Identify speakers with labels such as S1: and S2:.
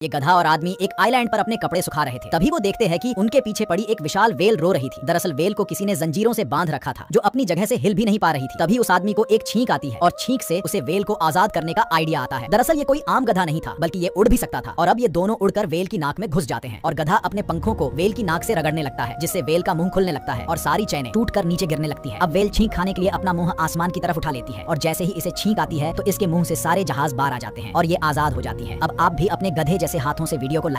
S1: ये गधा और आदमी एक आइलैंड पर अपने कपड़े सुखा रहे थे। तभी वो देखते हैं कि उनके पीछे पड़ी एक विशाल वेल रो रही थी। दरअसल वेल को किसी ने जंजीरों से बांध रखा था, जो अपनी जगह से हिल भी नहीं पा रही थी। तभी उस आदमी को एक छींक आती है और छींक से उसे वेल को आजाद करने का आइडिया आता है। दरअसल ये कोई आम गधा नहीं था, बल्कि ये उड़ भी सकता था। और अब ये दोनों उड़कर वेल की नाक में घुस जाते हैं और गधा अपने पंखों को वेल की नाक से रगड़ने लगता है, जिससे वेल का मुंह खुलने लगता है और सारी चैनें टूटकर नीचे गिरने लगती है। अब वेल छींक खाने के लिए अपना मुंह आसमान की तरफ उठा लेती है और जैसे ही इसे छींक आती है तो इसके मुंह से सारे जहाज बाहर आ जाते हैं और ये आजाद हो जाती है। अब आप भी अपने गधे जैसे हाथों से वीडियो को